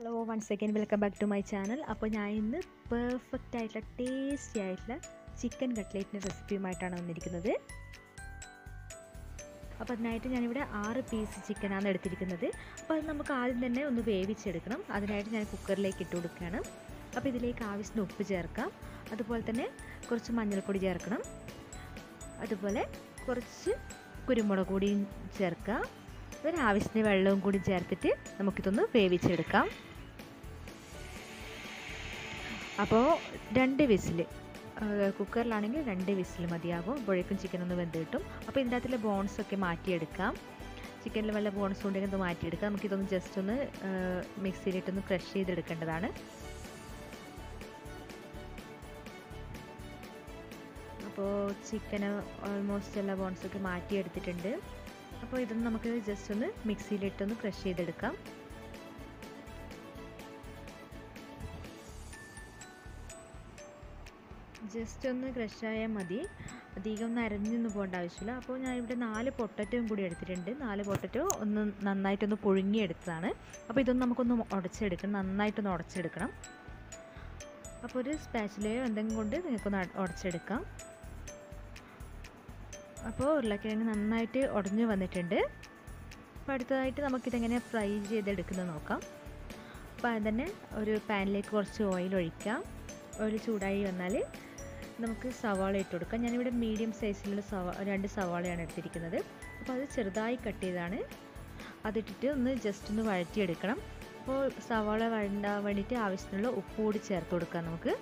Hello once again welcome back to my channel. അപ്പോൾ ഞാൻ ഇന്ന് പെർഫെക്റ്റ് ആയിട്ടുള്ള ടേസ്റ്റി ആയിട്ടുള്ള ചിക്കൻ കട്ട്ലേറ്റിൻ്റെ റെസിപ്പിയുമായിട്ടാണ് വന്നിരിക്കുന്നത്. അപ്പോൾ അതിനായിട്ട് ഞാനിവിടെ 6 പീസ് ചിക്കനാണ് എടുത്തിരിക്കുന്നത്. അപ്പോൾ അത് നമുക്ക് ആദ്യം തന്നെ ഒന്ന് വേവിച്ചെടുക്കണം. അതിനായിട്ട് ഞാൻ കുക്കറിലേക്ക് ഇട്ട് കൊടുക്കുകയാണ്. അപ്പോൾ ഇതിലേക്ക് ആവശ്യത്തിന് ഉപ്പ് ചേർക്കാം, അതുപോലെ തന്നെ കുറച്ച് മഞ്ഞൾപ്പൊടി ചേർക്കണം, അതുപോലെ കുറച്ച് കുരുമുളക് പൊടിയും ചേർക്കാം. ആവശ്യത്തിന് വെള്ളവും കൂടി ചേർത്തിട്ട് നമുക്കിതൊന്ന് വേവിച്ചെടുക്കാം. അപ്പോൾ 2 വിസിൽ, കുക്കറിലാണെങ്കിൽ 2 വിസിൽ മതിയാകും. അപ്പോഴേക്കും ചിക്കൻ ഒന്ന് വെന്ത് കിട്ടും. അപ്പോൾ ഇതിൻ്റെ അകത്തുള്ള ബോൺസൊക്കെ മാറ്റിയെടുക്കാം. ചിക്കനിൽ വല്ല ബോൺസ് ഉണ്ടെങ്കിൽ അത് മാറ്റിയെടുക്കാം. നമുക്കിതൊന്ന് ജസ്റ്റ് ഒന്ന് മിക്സിയിലിട്ടൊന്ന് ക്രഷ് ചെയ്തെടുക്കേണ്ടതാണ്. അപ്പോൾ ചിക്കന് ഓൾമോസ്റ്റ് എല്ലാ ബോൺസൊക്കെ മാറ്റിയെടുത്തിട്ടുണ്ട്. അപ്പോൾ ഇതൊന്ന് നമുക്ക് ജസ്റ്റ് ഒന്ന് മിക്സിയിലിട്ടൊന്ന് ക്രഷ് ചെയ്തെടുക്കാം. ജസ്റ്റ് ഒന്ന് ക്രഷായാൽ മതി, അധികം നരഞ്ഞൊന്നും പോകേണ്ട ആവശ്യമില്ല. അപ്പോൾ ഞാനിവിടെ 4 പൊട്ടറ്റോയും കൂടി എടുത്തിട്ടുണ്ട്. 4 പൊട്ടറ്റോ ഒന്ന് നന്നായിട്ടൊന്ന് പുഴുങ്ങിയെടുത്തതാണ്. അപ്പോൾ ഇതൊന്ന് നമുക്കൊന്ന് ഉടച്ചെടുക്കണം, നന്നായിട്ടൊന്ന് ഉടച്ചെടുക്കണം. അപ്പോൾ ഒരു സ്പാച്ചിലയോ എന്തെങ്കിലും കൊണ്ട് നിങ്ങൾക്കൊന്ന് ഉടച്ചെടുക്കാം. അപ്പോൾ ഉരുളക്കിഴങ്ങ് നന്നായിട്ട് ഉടഞ്ഞു വന്നിട്ടുണ്ട്. അപ്പോൾ അടുത്തതായിട്ട് നമുക്കിതെങ്ങനെ ഫ്രൈ ചെയ്തെടുക്കുന്നത് നോക്കാം. അപ്പോൾ അത് തന്നെ ഒരു പാനിലേക്ക് കുറച്ച് ഓയിൽ ഒഴിക്കാം. ഓയിൽ ചൂടായി വന്നാൽ നമുക്ക് സവാള ഇട്ട് കൊടുക്കാം. ഞാനിവിടെ മീഡിയം സൈസിലുള്ള 2 സവാളയാണ് എടുത്തിരിക്കുന്നത്. അപ്പോൾ അത് ചെറുതായി കട്ട് ചെയ്താണ്. അതിട്ടിട്ട് ഒന്ന് ജസ്റ്റ് ഒന്ന് വഴറ്റിയെടുക്കണം. അപ്പോൾ സവാള വഴണ്ടാൻ വേണ്ടിയിട്ട് ആവശ്യത്തിനുള്ള ഉപ്പ് കൂടി ചേർത്ത് കൊടുക്കാം നമുക്ക്.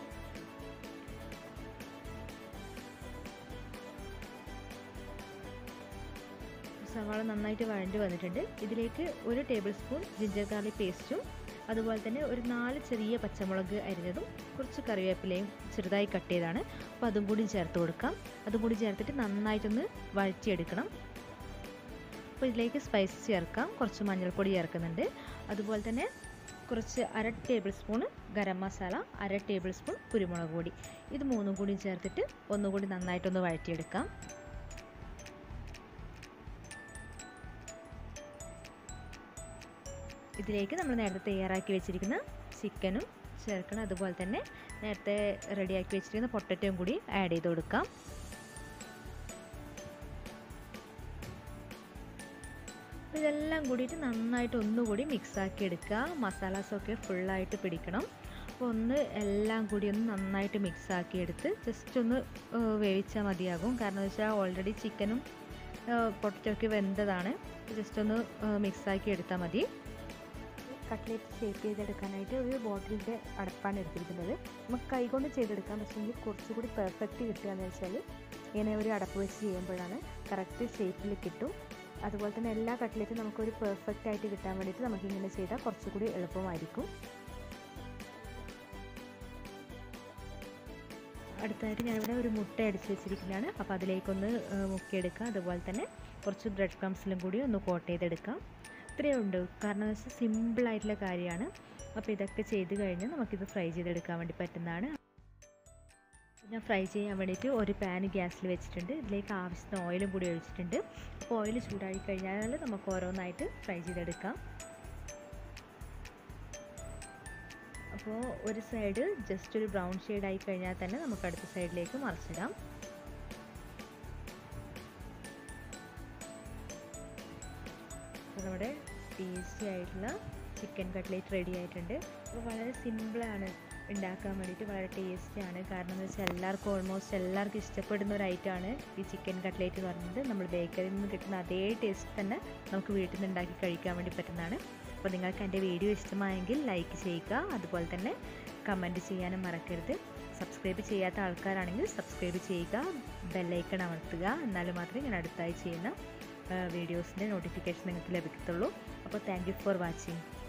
സവാള നന്നായിട്ട് വഴണ്ടി വന്നിട്ടുണ്ട്. ഇതിലേക്ക് 1 ടേബിൾ സ്പൂൺ ജിഞ്ചർ ഗാർലിക് പേസ്റ്റും, അതുപോലെ തന്നെ ഒരു 4 ചെറിയ പച്ചമുളക് അരിഞ്ഞതും, കുറച്ച് കറിവേപ്പിലയും ചെറുതായി കട്ട് ചെയ്താണ്. അപ്പോൾ അതും കൂടി ചേർത്ത് കൊടുക്കാം. അതും കൂടി ചേർത്തിട്ട് നന്നായിട്ടൊന്ന് വഴറ്റിയെടുക്കണം. അപ്പോൾ ഇതിലേക്ക് സ്പൈസ് ചേർക്കാം. കുറച്ച് മഞ്ഞൾപ്പൊടി ചേർക്കുന്നുണ്ട്, അതുപോലെ തന്നെ കുറച്ച് 1/2 tablespoon garam masala, 1/2 tablespoon കുരുമുളക് പൊടി. ഇത് 3ഉം കൂടി ചേർത്തിട്ട് ഒന്നുകൂടി നന്നായിട്ടൊന്ന് വഴറ്റിയെടുക്കാം. ഇതിലേക്ക് നമ്മൾ നേരത്തെ തയ്യാറാക്കി വെച്ചിരിക്കുന്ന ചിക്കനും ചേർക്കണം, അതുപോലെ തന്നെ നേരത്തെ റെഡിയാക്കി വെച്ചിരിക്കുന്ന പൊട്ടറ്റോയും കൂടി ആഡ് ചെയ്ത് കൊടുക്കാം. ഇതെല്ലാം കൂടിയിട്ട് നന്നായിട്ട് ഒന്നുകൂടി മിക്സാക്കി എടുക്കുക. മസാലാസൊക്കെ ഫുള്ളായിട്ട് പിടിക്കണം. അപ്പോൾ എല്ലാം കൂടി ഒന്ന് നന്നായിട്ട് മിക്സാക്കി എടുത്ത് ജസ്റ്റ് ഒന്ന് വേവിച്ചാൽ മതിയാകും. കാരണം എന്ന് വെച്ചാൽ ഓൾറെഡി ചിക്കനും പൊട്ടറ്റോയൊക്കെ വെന്തതാണ്. ജസ്റ്റ് ഒന്ന് മിക്സാക്കി എടുത്താൽ മതി. കട്ട്ലേറ്റ് ഷേപ്പ് ചെയ്തെടുക്കാനായിട്ട് ഒരു ബോട്ടിലിൻ്റെ അടപ്പാണ് എടുത്തിരിക്കുന്നത്. നമുക്ക് കൈകൊണ്ട് ചെയ്തെടുക്കാം, പക്ഷേ എങ്കിൽ കുറച്ചുകൂടി പെർഫെക്റ്റ് കിട്ടുകയെന്ന് വെച്ചാൽ ഇങ്ങനെ ഒരു അടപ്പ് വെച്ച് ചെയ്യുമ്പോഴാണ് കറക്റ്റ് ഷേപ്പിൽ കിട്ടും. അതുപോലെ തന്നെ എല്ലാ കട്ട്ലേറ്റും നമുക്കൊരു പെർഫെക്റ്റ് ആയിട്ട് കിട്ടാൻ വേണ്ടിയിട്ട് നമുക്കിങ്ങനെ ചെയ്താൽ കുറച്ചുകൂടി എളുപ്പമായിരിക്കും. അടുത്തായിട്ട് ഞാനിവിടെ ഒരു മുട്ട അടിച്ച് വെച്ചിരിക്കുന്നതാണ്. അപ്പോൾ അതിലേക്കൊന്ന് മുക്കിയെടുക്കാം. അതുപോലെ തന്നെ കുറച്ച് ബ്രെഡ് ക്രംസിലും കൂടി ഒന്ന് കോട്ട് ചെയ്തെടുക്കാം. ഇത്രയേ ഉണ്ട്. കാരണം എന്ന് വെച്ചാൽ സിമ്പിളായിട്ടുള്ള കാര്യമാണ്. അപ്പോൾ ഇതൊക്കെ ചെയ്ത് കഴിഞ്ഞ് നമുക്കിത് ഫ്രൈ ചെയ്തെടുക്കാൻ വേണ്ടി പറ്റുന്നതാണ്. ഞാൻ ഫ്രൈ ചെയ്യാൻ വേണ്ടിയിട്ട് ഒരു പാൻ ഗ്യാസിൽ വെച്ചിട്ടുണ്ട്. ഇതിലേക്ക് ആവശ്യത്തിന് ഓയിലും കൂടി ഒഴിച്ചിട്ടുണ്ട്. അപ്പോൾ ഓയിൽ ചൂടായി കഴിഞ്ഞാൽ നമുക്ക് ഓരോന്നായിട്ട് ഫ്രൈ ചെയ്തെടുക്കാം. അപ്പോൾ ഒരു സൈഡ് ജസ്റ്റ് ഒരു ബ്രൗൺ ഷെയ്ഡായി കഴിഞ്ഞാൽ തന്നെ നമുക്ക് അടുത്ത സൈഡിലേക്ക് മറിച്ചിടാം. അപ്പോൾ നമ്മുടെ ടേസ്റ്റി ആയിട്ടുള്ള ചിക്കൻ കട്ട്ലേറ്റ് റെഡി ആയിട്ടുണ്ട്. അപ്പോൾ വളരെ സിമ്പിളാണ് ഉണ്ടാക്കാൻ വേണ്ടിയിട്ട്, വളരെ ടേസ്റ്റിയാണ്. കാരണം എന്ന് വെച്ചാൽ ഓൾമോസ്റ്റ് എല്ലാവർക്കും ഇഷ്ടപ്പെടുന്ന ഒരു ഐറ്റമാണ് ഈ ചിക്കൻ കട്ട്ലേറ്റ് എന്ന് പറയുന്നത്. നമ്മൾ ബേക്കറിയിൽ നിന്ന് കിട്ടുന്ന അതേ ടേസ്റ്റ് തന്നെ നമുക്ക് വീട്ടിൽ നിന്ന് ഉണ്ടാക്കി കഴിക്കാൻ വേണ്ടി പറ്റുന്നതാണ്. അപ്പോൾ നിങ്ങൾക്ക് എൻ്റെ വീഡിയോ ഇഷ്ടമായെങ്കിൽ ലൈക്ക് ചെയ്യുക, അതുപോലെ തന്നെ കമൻറ്റ് ചെയ്യാനും മറക്കരുത്. സബ്സ്ക്രൈബ് ചെയ്യാത്ത ആൾക്കാരാണെങ്കിൽ സബ്സ്ക്രൈബ് ചെയ്യുക, ബെല്ലൈക്കൺ അമർത്തുക. എന്നാലും മാത്രമേ ഞാൻ അടുത്തായി ചെയ്യുന്ന വീഡിയോസിൻ്റെ നോട്ടിഫിക്കേഷൻ നിങ്ങൾക്ക് ലഭിക്കത്തുള്ളൂ. അപ്പോൾ താങ്ക് യു ഫോർ വാച്ചിങ്.